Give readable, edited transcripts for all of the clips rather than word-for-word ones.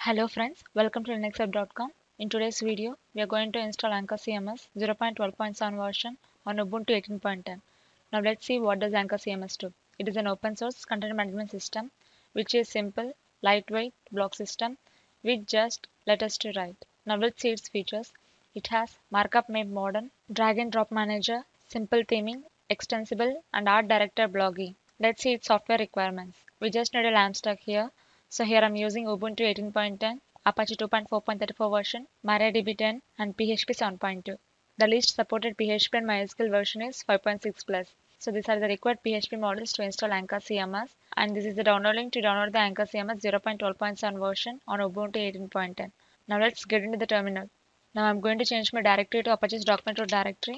Hello friends, welcome to linuxhub.com. In today's video, we are going to install Anchor CMS 0.12.7 version on Ubuntu 18.10. Now let's see what does Anchor CMS do. It is an open source content management system which is simple, lightweight block system with just let us to write. Now let's see its features. It has markup made modern, drag and drop manager, simple theming, extensible and art director blogging. Let's see its software requirements. We just need a lamp stack here. So here I'm using Ubuntu 18.10, Apache 2.4.34 version, MariaDB 10 and PHP 7.2. The least supported PHP and MySQL version is 5.6 plus. So these are the required PHP models to install Anchor CMS, and this is the download link to download the Anchor CMS 0.12.7 version on Ubuntu 18.10. Now let's get into the terminal. Now I'm going to change my directory to Apache's document root directory.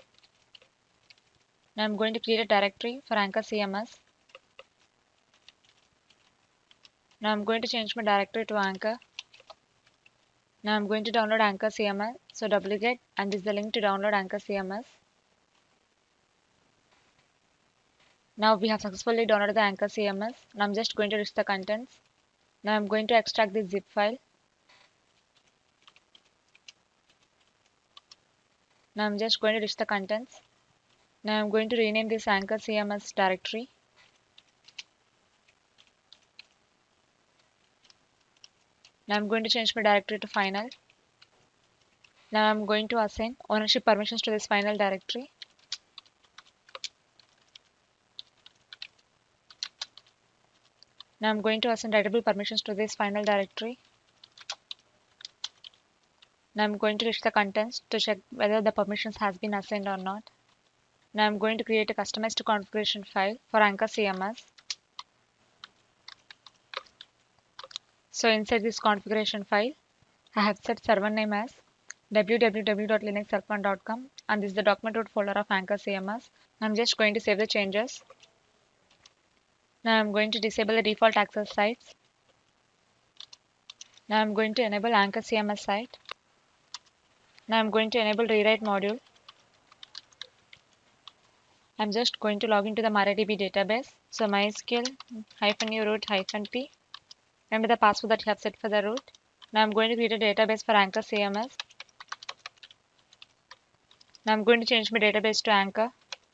Now I'm going to create a directory for Anchor CMS. Now I'm going to change my directory to Anchor. Now I'm going to download Anchor CMS. So duplicate and this is the link to download Anchor CMS. Now we have successfully downloaded the Anchor CMS. Now I'm just going to list the contents. Now I'm going to extract this zip file. Now I'm just going to list the contents. Now I'm going to rename this Anchor CMS directory. Now I'm going to change my directory to final. Now I'm going to assign ownership permissions to this final directory. Now I'm going to assign writable permissions to this final directory. Now I'm going to list the contents to check whether the permissions has been assigned or not. Now I'm going to create a customized configuration file for Anchor CMS. So inside this configuration file, I have set server name as www.linuxhelp1.com and this is the document root folder of Anchor CMS. I'm just going to save the changes. Now I'm going to disable the default access sites. Now I'm going to enable Anchor CMS site. Now I'm going to enable rewrite module. I'm just going to log into the MariaDB database. So MySQL -u root -p. Remember the password that you have set for the root. Now I'm going to create a database for Anchor CMS. Now I'm going to change my database to Anchor.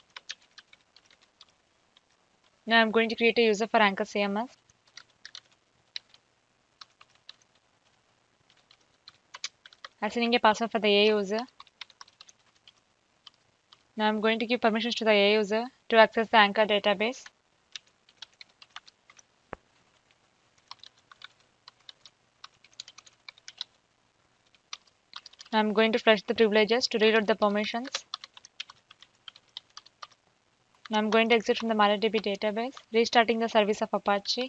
Now I'm going to create a user for Anchor CMS. Assigning a password for the A user. Now I'm going to give permissions to the A user to access the Anchor database. Now I'm going to flush the privileges to reload the permissions. Now I'm going to exit from the MariaDB database, restarting the service of Apache.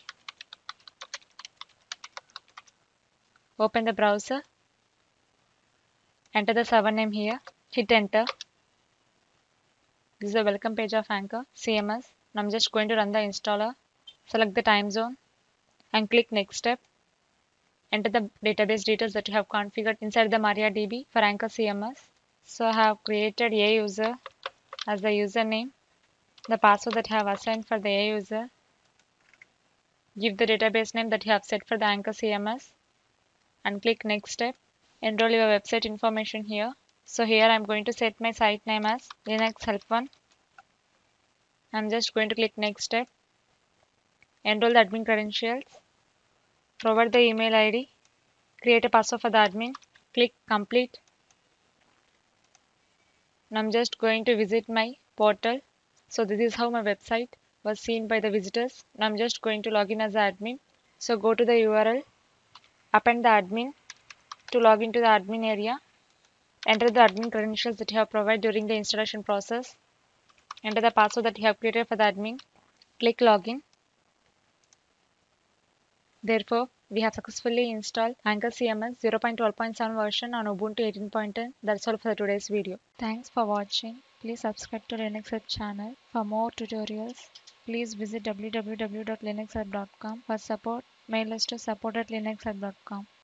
Open the browser. Enter the server name here. Hit enter. This is the welcome page of Anchor CMS. Now I'm just going to run the installer. Select the time zone and click next step. Enter the database details that you have configured inside the MariaDB for Anchor CMS. So I have created A user as the username. The password that I have assigned for the A user. Give the database name that you have set for the Anchor CMS and click next step. Enroll your website information here. So here I'm going to set my site name as Linux Help 1. I'm just going to click next step. Enroll the admin credentials. Provide the email ID. Create a password for the admin. Click complete. Now I'm just going to visit my portal. So this is how my website was seen by the visitors. Now I'm just going to log in as the admin. So go to the URL. Append the admin to log into the admin area. Enter the admin credentials that you have provided during the installation process. Enter the password that you have created for the admin. Click login. Therefore, we have successfully installed Anchor CMS 0.12.7 version on Ubuntu 18.10. That's all for today's video. Thanks for watching. Please subscribe to Linux Hub channel for more tutorials. Please visit www.linuxhub.com for support. Mail us to support@linuxhub.com.